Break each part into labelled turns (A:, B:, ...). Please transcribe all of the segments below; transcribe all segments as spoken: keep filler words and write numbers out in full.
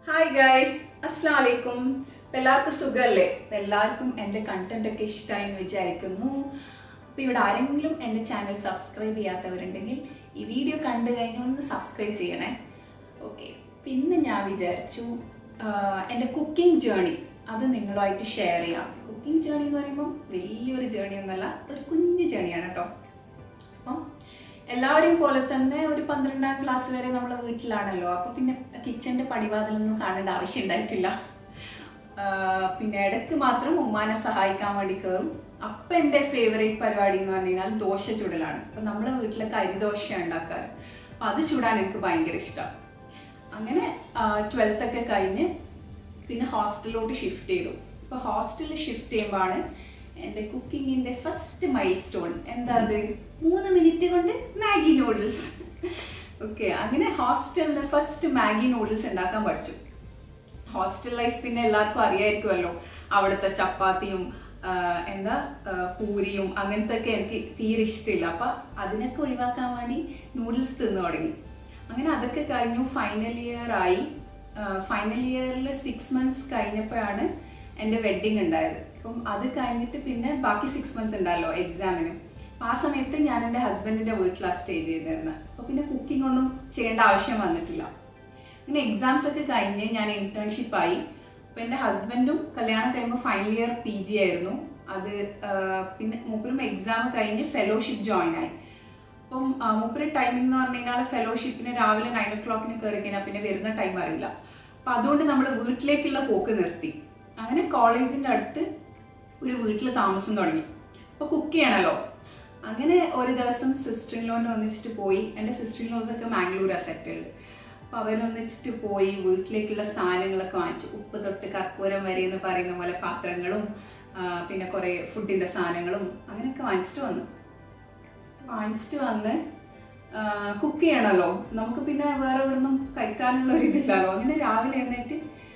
A: Hi guys, Assalamu alaikum. എല്ലാവർക്കും സുഖല്ലേ? എല്ലാവർക്കും എൻ്റെ കണ്ടന്റ് ഒക്കെ ഇഷ്ടമായി എന്ന് വിചാരിക്കുന്നു. അപ്പോൾ ഇവിടെ ആരെങ്കിലും എൻ്റെ ചാനൽ സബ്സ്ക്രൈബ് ചെയ്യാത്തവരുണ്ടെങ്കിൽ ഈ വീഡിയോ കണ്ടു കഴിഞ്ഞാൽ ഒന്ന് സബ്സ്ക്രൈബ് ചെയ്യണേ. ഓക്കെ, പിന്നെ ഞാൻ വിചാരിച്ചു എൻ്റെ കുക്കിംഗ് ജേർണി അത് നിങ്ങളുമായിട്ട് ഷെയർ ചെയ്യാം. കുക്കിംഗ് ജേർണി എന്ന് പറയുമ്പോൾ വലിയൊരു ജേർണി ഒന്നല്ല, ഒരു കുഞ്ഞു ജേർണിയാണ് കേട്ടോ. അപ്പം എല്ലാവരെയും പോലെ തന്നെ ഒരു പന്ത്രണ്ടാം ക്ലാസ് വരെ നമ്മൾ വീട്ടിലാണല്ലോ. അപ്പോൾ പിന്നെ കിച്ചൻ്റെ പടിവാതിലൊന്നും കാണേണ്ട ആവശ്യം ഉണ്ടായിട്ടില്ല. പിന്നെ ഇടയ്ക്ക് മാത്രം ഉമ്മാനെ സഹായിക്കാൻ വേണ്ടി കയറും. അപ്പം എൻ്റെ ഫേവറേറ്റ് പരിപാടി എന്ന് പറഞ്ഞു കഴിഞ്ഞാൽ ദോശ ചുടലാണ്. അപ്പം നമ്മളെ വീട്ടിലൊക്കെ അരിദോശ ഉണ്ടാക്കാറ്. അപ്പം അത് ചുടാൻ എനിക്ക് ഭയങ്കര ഇഷ്ടമാണ്. അങ്ങനെ ട്വൽത്ത് ഒക്കെ കഴിഞ്ഞ് പിന്നെ ഹോസ്റ്റലിലോട്ട് ഷിഫ്റ്റ് ചെയ്തു. അപ്പോൾ ഹോസ്റ്റലിൽ ഷിഫ്റ്റ് ചെയ്യുമ്പോഴാണ് എൻ്റെ കുക്കിങ്ങിൻ്റെ ഫസ്റ്റ് മൈൽ സ്റ്റോൺ. എന്താ അത്? മൂന്ന് മിനിറ്റ് കൊണ്ട് മാഗി നൂഡിൽസ്. ഓക്കെ, അങ്ങനെ ഹോസ്റ്റലിൽ നിന്ന് ഫസ്റ്റ് മാഗി നൂഡിൽസ് ഉണ്ടാക്കാൻ പഠിച്ചു. ഹോസ്റ്റൽ ലൈഫ് പിന്നെ എല്ലാവർക്കും അറിയായിരിക്കുമല്ലോ. അവിടുത്തെ ചപ്പാത്തിയും എന്താ പൂരിയും അങ്ങനത്തെ ഒക്കെ എനിക്ക് തീരെ ഇഷ്ടമില്ല. അപ്പം അതിനൊക്കെ ഒഴിവാക്കാൻ വേണ്ടി നൂഡിൽസ് തിന്നു തുടങ്ങി. അങ്ങനെ അതൊക്കെ കഴിഞ്ഞു. ഫൈനൽ ഇയർ ആയി. ഫൈനൽ ഇയറിൽ സിക്സ് മന്ത്സ് കഴിഞ്ഞപ്പോഴാണ് എൻ്റെ വെഡ്ഡിങ് ഉണ്ടായത്. അപ്പം അത് കഴിഞ്ഞിട്ട് പിന്നെ ബാക്കി സിക്സ് മന്ത്സ് ഉണ്ടല്ലോ എക്സാമിന്. ആ സമയത്ത് ഞാൻ എൻ്റെ ഹസ്ബൻഡിൻ്റെ വീട്ടിലാണ് സ്റ്റേ ചെയ്തിരുന്നത്. അപ്പോൾ പിന്നെ കുക്കിംഗ് ഒന്നും ചെയ്യേണ്ട ആവശ്യം വന്നിട്ടില്ല. പിന്നെ എക്സാംസ് ഒക്കെ കഴിഞ്ഞ് ഞാൻ ഇന്റേൺഷിപ്പായി. അപ്പോൾ എൻ്റെ ഹസ്ബൻഡും കല്യാണം കഴിയുമ്പോൾ ഫൈനൽ ഇയർ പി ജി ആയിരുന്നു. അത് പിന്നെ മൂപ്പരും എക്സാം കഴിഞ്ഞ് ഫെലോഷിപ്പ് ജോയിൻ ആയി. അപ്പം മൂപ്പര് ടൈമിംഗ് എന്ന് പറഞ്ഞു കഴിഞ്ഞാൽ ഫെലോഷിപ്പിന് രാവിലെ നയൻ ഒ ക്ലോക്കിന് കയറി കഴിഞ്ഞാൽ പിന്നെ വരുന്ന ടൈം അറിയില്ല. അപ്പം അതുകൊണ്ട് നമ്മൾ വീട്ടിലേക്കുള്ള പോക്ക് നിർത്തി. അങ്ങനെ കോളേജിൻ്റെ അടുത്ത് ഒരു വീട്ടിൽ താമസം തുടങ്ങി. അപ്പോൾ കുക്ക് ചെയ്യണമല്ലോ. അങ്ങനെ ഒരു ദിവസം സിസ്റ്റർ ഇൻ ലോനെ ഒന്നിച്ചിട്ട് പോയി. എൻ്റെ സിസ്റ്റർ ഇൻ ലോസ് ഒക്കെ മാംഗ്ലൂരാണ് സെറ്റിൽഡ്. അപ്പോൾ അവരൊന്നിച്ചിട്ട് പോയി വീട്ടിലേക്കുള്ള സാധനങ്ങളൊക്കെ വാങ്ങിച്ചു. ഉപ്പ് തൊട്ട് കർപ്പൂരം വരെ എന്ന് പറയുന്ന പോലെ പാത്രങ്ങളും പിന്നെ കുറേ ഫുഡിൻ്റെ സാധനങ്ങളും അങ്ങനെയൊക്കെ വാങ്ങിച്ചിട്ട് വന്നു. വാങ്ങിച്ചിട്ട് വന്ന് കുക്ക് ചെയ്യണമല്ലോ. നമുക്ക് പിന്നെ വേറെ എവിടെ നിന്നും കഴിക്കാനുള്ള ഒരു ഇതില്ലല്ലോ. അങ്ങനെ രാവിലെ എഴുന്നേറ്റ്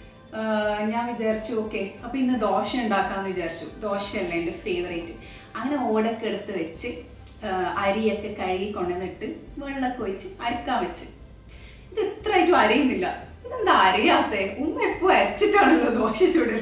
A: ഞാൻ വിചാരിച്ചു ഓക്കെ അപ്പോൾ ഇന്ന് ദോശ ഉണ്ടാക്കാമെന്ന് വിചാരിച്ചു. ദോശയല്ല എൻ്റെ ഫേവറേറ്റ്. അങ്ങനെ ഓടൊക്കെ എടുത്ത് വെച്ച് അരിയൊക്കെ കഴുകി കൊണ്ടുവന്നിട്ട് വെള്ളമൊക്കെ ഒഴിച്ച് അരക്കാൻ വെച്ച്. ഇത് എത്രയായിട്ടും അരയുന്നില്ല. ഇതെന്താ അരയാത്തേ? ഉമ്മ എപ്പോൾ അരച്ചിട്ടാണല്ലോ ദോശ ചൂടൽ.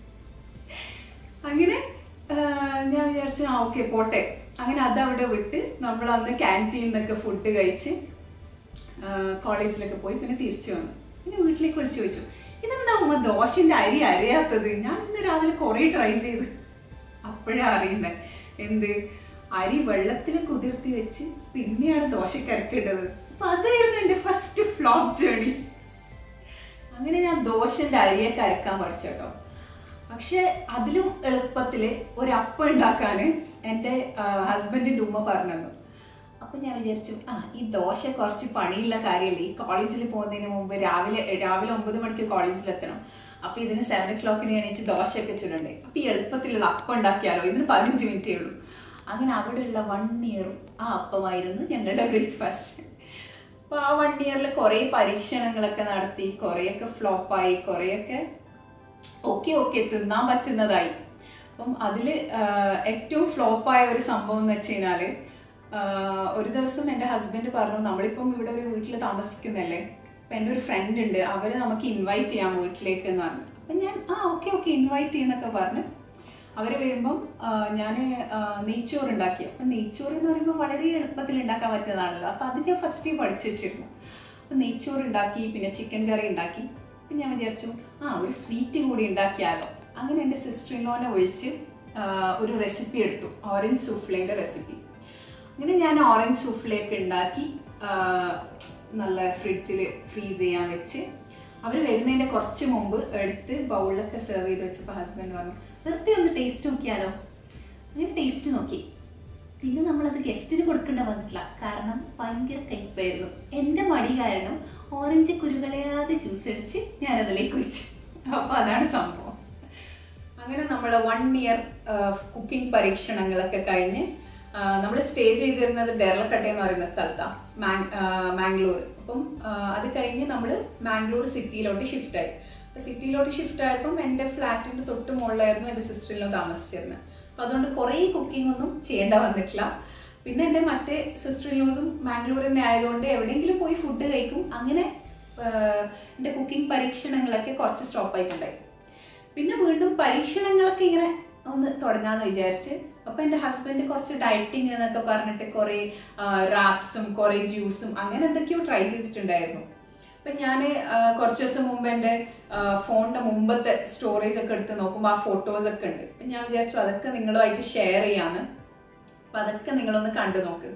A: അങ്ങനെ ഞാൻ വിചാരിച്ചു ആ ഓക്കെ പോട്ടെ. അങ്ങനെ അതവിടെ വിട്ട് നമ്മൾ അന്ന് ക്യാൻറ്റീനിൽ നിന്നൊക്കെ ഫുഡ് കഴിച്ച് കോളേജിലൊക്കെ പോയി പിന്നെ തിരിച്ചു വന്നു. പിന്നെ വീട്ടിലേക്ക് വിളിച്ച് ചോദിച്ചു ഇതെന്താ ഉമ്മ ദോശൻ്റെ അരി അരയാത്തത്? ഞാൻ ഇന്ന് രാവിലെ കുറേ ട്രൈ ചെയ്ത്. അപ്പോഴാണ് അറിയുന്നത് എന്ത്, അരി വെള്ളത്തിൽ കുതിർത്തി വെച്ച് പിന്നെയാണ് ദോശയ്ക്ക് അരക്കേണ്ടത്. അപ്പം അതായിരുന്നു എൻ്റെ ഫസ്റ്റ് ഫ്ലോപ്പ് ജേർണി. അങ്ങനെ ഞാൻ ദോശൻ്റെ അരിയൊക്കെ അരക്കാൻ പഠിച്ചു കേട്ടോ. പക്ഷെ അതിലും എളുപ്പത്തിൽ ഒരപ്പം ഉണ്ടാക്കാൻ എൻ്റെ ഹസ്ബൻഡിൻ്റെ ഉമ്മ പറഞ്ഞു തന്നു. അപ്പം ഞാൻ വിചാരിച്ചു ആ ഈ ദോശ കുറച്ച് പണിയുള്ള കാര്യമല്ലേ. ഈ കോളേജിൽ പോകുന്നതിന് മുമ്പ് രാവിലെ രാവിലെ ഒമ്പത് മണിക്ക് കോളേജിലെത്തണം. അപ്പോൾ ഇതിന് സെവൻ ഒ ക്ലോക്കിന് എണീച്ച് ദോശയൊക്കെ ചുടണ്ടേ. അപ്പോൾ ഈ എളുപ്പത്തിലുള്ള അപ്പം ഉണ്ടാക്കിയാലോ, ഇതിന് പതിനഞ്ച് മിനിറ്റേ ഉള്ളൂ. അങ്ങനെ അവിടെയുള്ള വൺ ഇയറും ആ അപ്പമായിരുന്നു ഞങ്ങളുടെ ബ്രേക്ക്ഫാസ്റ്റ്. അപ്പോൾ ആ വൺ ഇയറിൽ കുറേ പരീക്ഷണങ്ങളൊക്കെ നടത്തി. കുറേയൊക്കെ ഫ്ലോപ്പായി, കുറേയൊക്കെ ഓക്കെ ഓക്കെ തിന്നാൻ പറ്റുന്നതായി. അപ്പം അതിൽ ഏറ്റവും ഫ്ലോപ്പായ ഒരു സംഭവം എന്ന് വെച്ച് കഴിഞ്ഞാൽ ഒരു ദിവസം എൻ്റെ ഹസ്ബൻഡ് പറഞ്ഞു നമ്മളിപ്പം ഇവിടെ ഒരു വീട്ടിൽ താമസിക്കുന്നല്ലേ, അപ്പം എൻ്റെ ഒരു ഫ്രണ്ട് ഉണ്ട്, അവരെ നമുക്ക് ഇൻവൈറ്റ് ചെയ്യാം വീട്ടിലേക്ക് എന്ന് പറഞ്ഞു. അപ്പം ഞാൻ ആ ഓക്കെ ഓക്കെ ഇൻവൈറ്റ് ചെയ്യുന്നൊക്കെ പറഞ്ഞു. അവർ വരുമ്പം ഞാൻ നെയ്ച്ചോറ് ഉണ്ടാക്കി. അപ്പം നെയ്ച്ചോറ് എന്ന് പറയുമ്പോൾ വളരെ എളുപ്പത്തിൽ ഉണ്ടാക്കാൻ പറ്റുന്നതാണല്ലോ. അപ്പം അത് ഞാൻ ഫസ്റ്റ് പഠിച്ചു വെച്ചിരുന്നു. അപ്പം നെയ്ച്ചോറ് ഉണ്ടാക്കി, പിന്നെ ചിക്കൻ കറി ഉണ്ടാക്കി. അപ്പം ഞാൻ വിചാരിച്ചു ആ ഒരു സ്വീറ്റ് കൂടി ഉണ്ടാക്കിയാലോ. അങ്ങനെ എൻ്റെ സിസ്റ്റർ ഇൻ ലോനെ വിളിച്ച് ഒരു റെസിപ്പി എടുത്തു, ഓറഞ്ച് സൂഫ്ലേൻ്റെ റെസിപ്പി. അങ്ങനെ ഞാൻ ഓറഞ്ച് സൂഫ്ലേക്ക് ഉണ്ടാക്കി നല്ല ഫ്രിഡ്ജിൽ ഫ്രീസ് ചെയ്യാൻ വെച്ച് അവർ വരുന്നതിൻ്റെ കുറച്ച് മുമ്പ് എടുത്ത് ബൗളിലൊക്കെ സെർവ് ചെയ്ത് വെച്ചപ്പോൾ ഹസ്ബൻഡ് പറഞ്ഞു വെറുതെ ഒന്ന് ടേസ്റ്റ് നോക്കിയാലോ. അങ്ങനെ ടേസ്റ്റ് നോക്കി. പിന്നെ നമ്മളത് ഗസ്റ്റിന് കൊടുക്കേണ്ട വന്നിട്ടില്ല, കാരണം ഭയങ്കര കയ്പ്പായിരുന്നു. എൻ്റെ മടി കാരണം ഓറഞ്ച് കുരുകളയാതെ ജ്യൂസ് അടിച്ച് ഞാനതിലേക്ക് വെച്ചു. അപ്പോൾ അതാണ് സംഭവം. അങ്ങനെ നമ്മൾ വൺ ഇയർ കുക്കിംഗ് പരീക്ഷണങ്ങളൊക്കെ കഴിഞ്ഞ് നമ്മൾ സ്റ്റേ ചെയ്തിരുന്നത് ഡെർലക്കട്ടെ എന്ന് പറയുന്ന സ്ഥലത്താണ്, മാങ് മാംഗ്ലൂർ. അപ്പം അത് കഴിഞ്ഞ് നമ്മൾ മാംഗ്ലൂർ സിറ്റിയിലോട്ട് ഷിഫ്റ്റായി. അപ്പോൾ സിറ്റിയിലോട്ട് ഷിഫ്റ്റ് ആയപ്പം എൻ്റെ ഫ്ലാറ്റിൻ്റെ തൊട്ട് മുകളിലായിരുന്നു എൻ്റെ സിസ്റ്ററിലും താമസിച്ചിരുന്നത്. അപ്പം അതുകൊണ്ട് കുറേ കുക്കിംഗ് ഒന്നും ചെയ്യേണ്ട വന്നിട്ടില്ല. പിന്നെ എൻ്റെ മറ്റേ സിസ്റ്റർ ഇൻ ലോസും മാംഗ്ലൂർ തന്നെ ആയതുകൊണ്ട് എവിടെയെങ്കിലും പോയി ഫുഡ് കഴിക്കും. അങ്ങനെ എൻ്റെ കുക്കിംഗ് പരീക്ഷണങ്ങളൊക്കെ കുറച്ച് സ്റ്റോപ്പായിട്ടുണ്ടായി. പിന്നെ വീണ്ടും പരീക്ഷണങ്ങളൊക്കെ ഇങ്ങനെ ഒന്ന് തുടങ്ങാമെന്ന് വിചാരിച്ച്. അപ്പോൾ എൻ്റെ ഹസ്ബൻഡ് കുറച്ച് ഡയറ്റിങ് എന്നൊക്കെ പറഞ്ഞിട്ട് കുറേ റാപ്സും കുറേ ജ്യൂസും അങ്ങനെ എന്തൊക്കെയോ ട്രൈ ചെയ്തിട്ടുണ്ടായിരുന്നു. അപ്പം ഞാൻ കുറച്ച് ദിവസം മുമ്പ് എൻ്റെ ഫോണിൻ്റെ മുമ്പത്തെ സ്റ്റോറേജ് ഒക്കെ എടുത്ത് നോക്കുമ്പോൾ ആ ഫോട്ടോസൊക്കെ ഉണ്ട്. അപ്പം ഞാൻ വിചാരിച്ചു അതൊക്കെ നിങ്ങളുമായിട്ട് ഷെയർ ചെയ്യാമെന്ന്. അപ്പം അതൊക്കെ നിങ്ങളൊന്ന് കണ്ടു നോക്ക്.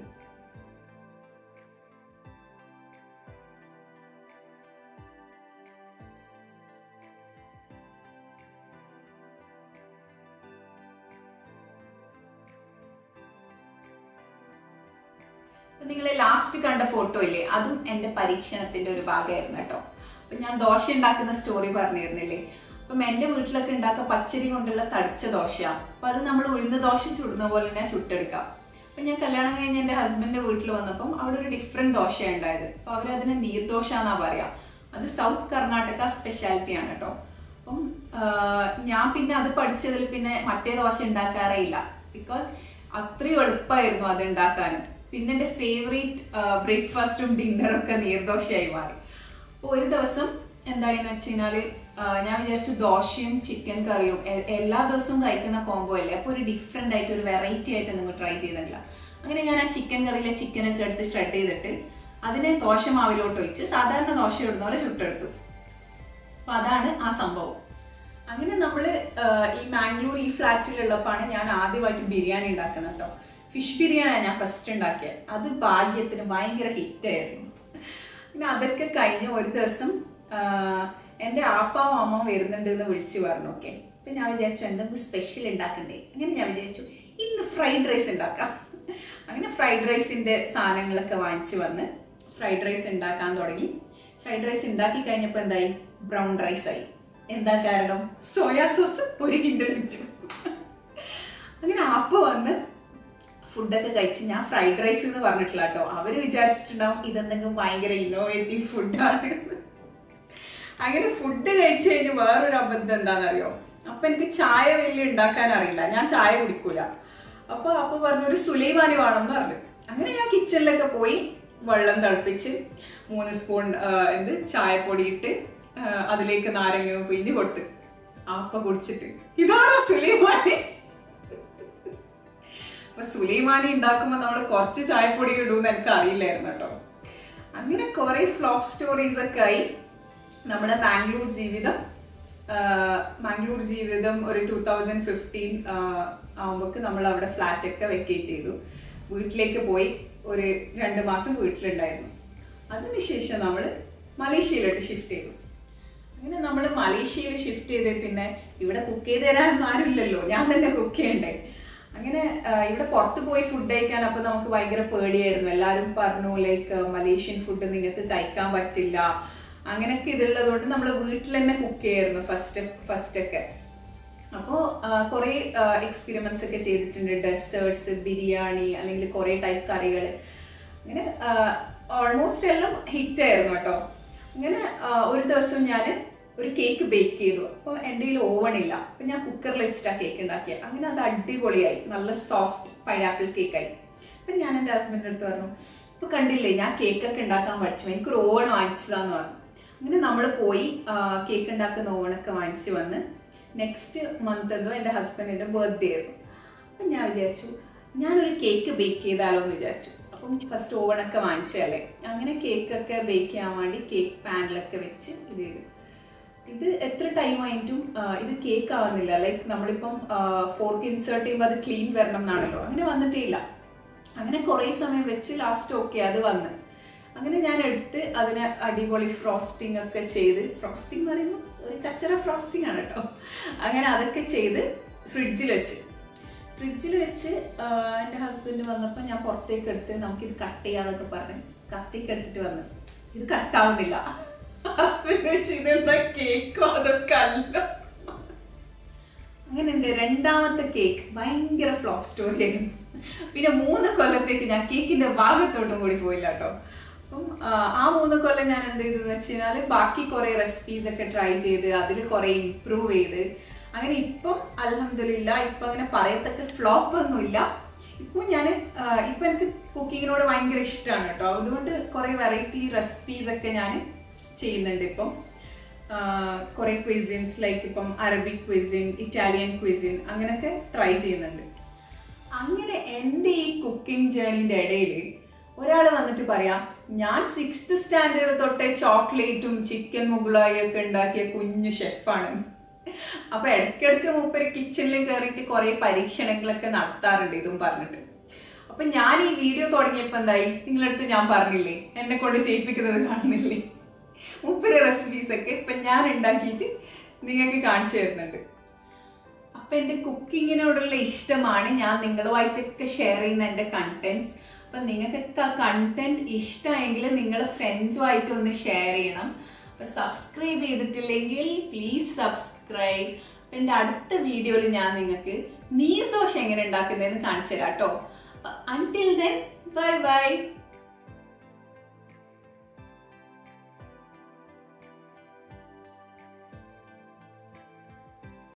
A: നിങ്ങൾ ലാസ്റ്റ് കണ്ട ഫോട്ടോ ഇല്ലേ, അതും എൻ്റെ പരീക്ഷണത്തിൻ്റെ ഒരു ഭാഗമായിരുന്നു കേട്ടോ. അപ്പം ഞാൻ ദോശ ഉണ്ടാക്കുന്ന സ്റ്റോറി പറഞ്ഞിരുന്നില്ലേ. അപ്പം എൻ്റെ വീട്ടിലൊക്കെ ഉണ്ടാക്കുക പച്ചരി കൊണ്ടുള്ള തടിച്ച ദോശയാണ്. അപ്പം അത് നമ്മൾ ഉഴുന്ന ദോശ ചുടുന്ന പോലെ തന്നെ ചുട്ടെടുക്കാം. അപ്പം ഞാൻ കല്യാണം കഴിഞ്ഞ് എൻ്റെ ഹസ്ബൻഡിൻ്റെ വീട്ടിൽ വന്നപ്പം അവിടെ ഒരു ഡിഫറെൻറ്റ് ദോശയാണ് ഉണ്ടായത്. അപ്പോൾ അവരതിനെ നീർദോശ എന്നാണ് പറയുക. അത് സൗത്ത് കർണാടക സ്പെഷ്യാലിറ്റിയാണ് കേട്ടോ. അപ്പം ഞാൻ പിന്നെ അത് പഠിച്ചതിൽ പിന്നെ മറ്റേ ദോശ ഉണ്ടാക്കാറേ ഇല്ല. ബിക്കോസ് അത്രയും എളുപ്പമായിരുന്നു അത് ഉണ്ടാക്കാനും. പിന്നെ എൻ്റെ ഫേവറേറ്റ് ബ്രേക്ക്ഫാസ്റ്റും ഡിന്നറും ഒക്കെ നീർദോശയായി മാറി. അപ്പോൾ ഒരു ദിവസം എന്തായെന്ന് വെച്ച് കഴിഞ്ഞാൽ ഞാൻ വിചാരിച്ചു ദോശയും ചിക്കൻ കറിയും എല്ലാ ദിവസവും കഴിക്കുന്ന കോംബോ അല്ലേ, അപ്പോൾ ഒരു ഡിഫറെൻ്റ് ആയിട്ട് ഒരു വെറൈറ്റി ആയിട്ട് നിങ്ങൾ ട്രൈ ചെയ്തിട്ടില്ല. അങ്ങനെ ഞാൻ ആ ചിക്കൻ കറിയിലെ ചിക്കനൊക്കെ എടുത്ത് ഷ്രെഡ് ചെയ്തിട്ട് അതിനെ ദോശ മാവിലോട്ട് ഒഴിച്ച് സാധാരണ ദോശ ഇടുന്ന പോലെ ചുട്ടെടുത്തു. അപ്പോൾ അതാണ് ആ സംഭവം. അങ്ങനെ നമ്മൾ ഈ മാംഗ്ലൂർ ഈ ഫ്ലാറ്റിലുള്ളപ്പോഴാണ് ഞാൻ ആദ്യമായിട്ട് ബിരിയാണി ഉണ്ടാക്കുന്നത് കേട്ടോ. ഫിഷ് ബിരിയാണിയാണ് ഞാൻ ഫസ്റ്റ് ഉണ്ടാക്കിയത്. അത് ഭാഗ്യത്തിന് ഭയങ്കര ഹിറ്റായിരുന്നു. പിന്നെ അതൊക്കെ കഴിഞ്ഞ് ഒരു ദിവസം എൻ്റെ ആപ്പാവും അമ്മ വരുന്നുണ്ട് എന്ന് വിളിച്ച് പറഞ്ഞു. ഓക്കെ, അപ്പം ഞാൻ വിചാരിച്ചു എന്തെങ്കിലും സ്പെഷ്യൽ ഉണ്ടാക്കണ്ടേ. അങ്ങനെ ഞാൻ വിചാരിച്ചു ഇന്ന് ഫ്രൈഡ് റൈസ് ഉണ്ടാക്കാം. അങ്ങനെ ഫ്രൈഡ് റൈസിൻ്റെ സാധനങ്ങളൊക്കെ വാങ്ങിച്ച് വന്ന് ഫ്രൈഡ് റൈസ് ഉണ്ടാക്കാൻ തുടങ്ങി. ഫ്രൈഡ് റൈസ് ഉണ്ടാക്കി കഴിഞ്ഞപ്പോൾ എന്തായി, ബ്രൗൺ റൈസായി. എന്താ കാരണം, സോയാ സോസ് ഒരു കിൻഡൽ വെച്ചു. അങ്ങനെ ആപ്പ വന്ന് ഫുഡൊക്കെ കഴിച്ച് ഞാൻ ഫ്രൈഡ് റൈസ് എന്ന് പറഞ്ഞിട്ടില്ല കേട്ടോ. അവർ വിചാരിച്ചിട്ടുണ്ടാവും ഇതെന്തെങ്കിലും ഭയങ്കര ഇന്നോവേറ്റീവ് ഫുഡാണ്. അങ്ങനെ ഫുഡ് കഴിച്ച് കഴിഞ്ഞ് വേറൊരു അബദ്ധം എന്താണെന്നറിയോ, അപ്പം എനിക്ക് ചായ വലിയ ഉണ്ടാക്കാൻ അറിയില്ല, ഞാൻ ചായ കുടിക്കൂല. അപ്പോൾ അപ്പോൾ പറഞ്ഞൊരു സുലൈമാനി വേണമെന്ന് പറഞ്ഞു. അങ്ങനെ ഞാൻ കിച്ചണിലൊക്കെ പോയി വെള്ളം തിളപ്പിച്ച് മൂന്ന് സ്പൂൺ എന്ത് ചായപ്പൊടി ഇട്ട് അതിലേക്ക് നാരങ്ങ പിഴിഞ്ഞ് കൊടുത്ത് ആപ്പ കുടിച്ചിട്ട് ഇതാണോ സുലൈമാനി. അപ്പൊ സുലൈമാനി ഉണ്ടാക്കുമ്പോൾ നമ്മൾ കുറച്ച് ചായപ്പൊടി ഇടുമെന്ന് എനിക്ക് അറിയില്ലായിരുന്നു കേട്ടോ. അങ്ങനെ കുറെ ഫ്ലോപ്പ് സ്റ്റോറീസ് ഒക്കെ ആയി നമ്മുടെ മാംഗ്ലൂർ ജീവിതം. മാംഗ്ലൂർ ജീവിതം ഒരു ടൂ തൗസൻഡ് ഫിഫ്റ്റീൻ ആകുമ്പോൾക്ക് നമ്മൾ അവിടെ ഫ്ലാറ്റൊക്കെ വെക്കേറ്റ് ചെയ്തു. വീട്ടിലേക്ക് പോയി ഒരു രണ്ട് മാസം വീട്ടിലുണ്ടായിരുന്നു. അതിനുശേഷം നമ്മൾ മലേഷ്യയിലോട്ട് ഷിഫ്റ്റ് ചെയ്തു. അങ്ങനെ നമ്മൾ മലേഷ്യയിൽ ഷിഫ്റ്റ് ചെയ്ത് പിന്നെ ഇവിടെ കുക്ക് ചെയ്ത് തരാൻ ആരുമില്ലല്ലോ, ഞാൻ തന്നെ കുക്ക് ചെയ്യണ്ടേ. അങ്ങനെ ഇവിടെ പുറത്ത് പോയി ഫുഡ് കഴിക്കാൻ അപ്പോൾ നമുക്ക് ഭയങ്കര പേടിയായിരുന്നു. എല്ലാവരും പറഞ്ഞു ലൈക്ക് മലേഷ്യൻ ഫുഡ് നിങ്ങൾക്ക് കഴിക്കാൻ പറ്റില്ല, അങ്ങനെയൊക്കെ ഇതുള്ളത് കൊണ്ട് നമ്മൾ വീട്ടിൽ തന്നെ കുക്ക് ചെയ്യായിരുന്നു ഫസ്റ്റ് ഫസ്റ്റൊക്കെ. അപ്പോൾ കുറേ എക്സ്പെരിമെൻറ്റ്സ് ഒക്കെ ചെയ്തിട്ടുണ്ട്. ഡെസേർട്ട്സ്, ബിരിയാണി, അല്ലെങ്കിൽ കുറേ ടൈപ്പ് കറികൾ. അങ്ങനെ ഓൾമോസ്റ്റ് എല്ലാം ഹിറ്റായിരുന്നു കേട്ടോ. അങ്ങനെ ഒരു ദിവസം ഞാൻ ഒരു കേക്ക് ബേക്ക് ചെയ്തു. അപ്പോൾ എൻ്റെ കയ്യിൽ ഓവണില്ല. അപ്പം ഞാൻ കുക്കറിൽ വെച്ചിട്ടാണ് കേക്ക് ഉണ്ടാക്കിയത്. അങ്ങനെ അത് അടിപൊളിയായി, നല്ല സോഫ്റ്റ് പൈനാപ്പിൾ കേക്കായി. അപ്പം ഞാൻ എൻ്റെ ഹസ്ബൻഡിൻ്റെ അടുത്ത് പറഞ്ഞു, ഇപ്പോൾ കണ്ടില്ലേ ഞാൻ കേക്കൊക്കെ ഉണ്ടാക്കാൻ പഠിച്ചു, എനിക്കൊരു ഓവൺ വാങ്ങിച്ചതാന്ന് പറഞ്ഞു. അങ്ങനെ നമ്മൾ പോയി കേക്ക് ഉണ്ടാക്കുന്ന ഓവണൊക്കെ വാങ്ങിച്ച് വന്ന് നെക്സ്റ്റ് മന്ത് എന്തോ എൻ്റെ ഹസ്ബൻഡിൻ്റെ ബർത്ത്ഡേ ആയിരുന്നു. അപ്പം ഞാൻ വിചാരിച്ചു ഞാനൊരു കേക്ക് ബേക്ക് ചെയ്താലോ എന്ന് വിചാരിച്ചു. അപ്പം ഫസ്റ്റ് ഓവണൊക്കെ വാങ്ങിച്ചതല്ലേ. അങ്ങനെ കേക്കൊക്കെ ബേക്ക് ചെയ്യാൻ വേണ്ടി കേക്ക് പാനിലൊക്കെ വെച്ച് ഇത് ചെയ്തു. ഇത് എത്ര ടൈം ആയിട്ടും ഇത് കേക്ക് ആവുന്നില്ല. ലൈക്ക് നമ്മളിപ്പം ഫോർക്ക് ഇൻസേർട്ട് ചെയ്യുമ്പോൾ അത് ക്ലീൻ വരണം എന്നാണല്ലോ, അങ്ങനെ വന്നിട്ടേ ഇല്ല. അങ്ങനെ കുറേ സമയം വെച്ച് ലാസ്റ്റ് ഓക്കെ അത് വന്ന്. അങ്ങനെ ഞാൻ എടുത്ത് അതിനെ അടിപൊളി ഫ്രോസ്റ്റിംഗ് ഒക്കെ ചെയ്ത്, ഫ്രോസ്റ്റിംഗ് എന്ന് പറയുമ്പോൾ ഒരു കച്ചറ ഫ്രോസ്റ്റിംഗ് ആണ് കേട്ടോ. അങ്ങനെ അതൊക്കെ ചെയ്ത് ഫ്രിഡ്ജിൽ വെച്ച് ഫ്രിഡ്ജിൽ വെച്ച് എൻ്റെ ഹസ്ബൻഡ് വന്നപ്പോൾ ഞാൻ പുറത്തേക്ക് എടുത്ത് നമുക്കിത് കട്ട് ചെയ്യാന്നൊക്കെ പറഞ്ഞ് കത്തിക്ക് എടുത്തിട്ട് വന്ന് ഇത് കട്ടാവുന്നില്ല. ഹസ്ബൻഡ് വെച്ച് ഇതെന്താ കേക്കോ അതൊക്കെ അല്ല. അങ്ങനെ എൻ്റെ രണ്ടാമത്തെ കേക്ക് ഭയങ്കര ഫ്ലോപ്പ് സ്റ്റോറി ആയിരുന്നു. പിന്നെ മൂന്ന് കൊല്ലത്തേക്ക് ഞാൻ കേക്കിൻ്റെ ഭാഗത്തോട്ടും കൂടി പോയില്ല കേട്ടോ. അപ്പം ആ മൂന്ന് കൊല്ലം ഞാൻ എന്ത് ചെയ്തെന്ന് വെച്ച് കഴിഞ്ഞാൽ ബാക്കി കുറേ റെസിപ്പീസ് ഒക്കെ ട്രൈ ചെയ്ത് അതിൽ കുറേ ഇമ്പ്രൂവ് ചെയ്ത് അങ്ങനെ ഇപ്പം അൽഹംദുലില്ലാ ഇപ്പം അങ്ങനെ പറയത്തക്ക ഫ്ലോപ്പ് ഒന്നുമില്ല. ഇപ്പോൾ ഞാൻ ഇപ്പം എനിക്ക് കുക്കിങ്ങിനോട് ഭയങ്കര ഇഷ്ടമാണ് കേട്ടോ. അതുകൊണ്ട് കുറേ വെറൈറ്റി റെസിപ്പീസൊക്കെ ഞാൻ ചെയ്യുന്നുണ്ട് ഇപ്പം. കുറേ ക്വിസിൻസ് ലൈക്ക് ഇപ്പം അറബിക് ക്വിസിൻ, ഇറ്റാലിയൻ ക്വിസിൻ അങ്ങനെയൊക്കെ ട്രൈ ചെയ്യുന്നുണ്ട്. അങ്ങനെ എൻ്റെ ഈ കുക്കിംഗ് ജേർണീൻ്റെ ഇടയിൽ ഒരാൾ വന്നിട്ട് പറയാം, ഞാൻ സിക്സ്ത് സ്റ്റാൻഡേർഡ് തൊട്ടേ ചോക്ലേറ്റും ചിക്കൻ മുഗളായും ഒക്കെ ഉണ്ടാക്കിയ കുഞ്ഞു ഷെഫാണ്. അപ്പോൾ ഇടയ്ക്കിടയ്ക്ക് മൂപ്പര് കിച്ചണിൽ കയറിയിട്ട് കുറേ പരീക്ഷണങ്ങളൊക്കെ നടത്താറുണ്ട് ഇതും പറഞ്ഞിട്ട്. അപ്പം ഞാൻ ഈ വീഡിയോ തുടങ്ങിയപ്പോൾ എന്തായി, നിങ്ങളടുത്ത് ഞാൻ പറഞ്ഞില്ലേ എന്നെ കൊണ്ട് ചെയ്യിപ്പിക്കുന്നത് കാണുന്നില്ലേ, മൂപ്പര് റെസിപ്പീസൊക്കെ ഇപ്പം ഞാൻ ഉണ്ടാക്കിയിട്ട് നിങ്ങൾക്ക് കാണിച്ചു തരുന്നുണ്ട്. അപ്പം എൻ്റെ കുക്കിങ്ങിനോടുള്ള ഇഷ്ടമാണ് ഞാൻ നിങ്ങളുമായിട്ടൊക്കെ ഷെയർ ചെയ്യുന്ന എൻ്റെ കണ്ടൻറ്റ്സ്. അപ്പം നിങ്ങൾക്കൊക്കെ ആ കണ്ടൻറ്റ് ഇഷ്ടമായെങ്കിൽ നിങ്ങൾ ഫ്രണ്ട്സുമായിട്ട് ഒന്ന് ഷെയർ ചെയ്യണം. അപ്പം സബ്സ്ക്രൈബ് ചെയ്തിട്ടില്ലെങ്കിൽ പ്ലീസ് സബ്സ്ക്രൈബ്. അപ്പം എൻ്റെ അടുത്ത വീഡിയോയിൽ ഞാൻ നിങ്ങൾക്ക് നീർദോശ എങ്ങനെ ഉണ്ടാക്കുന്നതെന്ന് കാണിച്ചു തരാം കേട്ടോ. Until then, bye bye.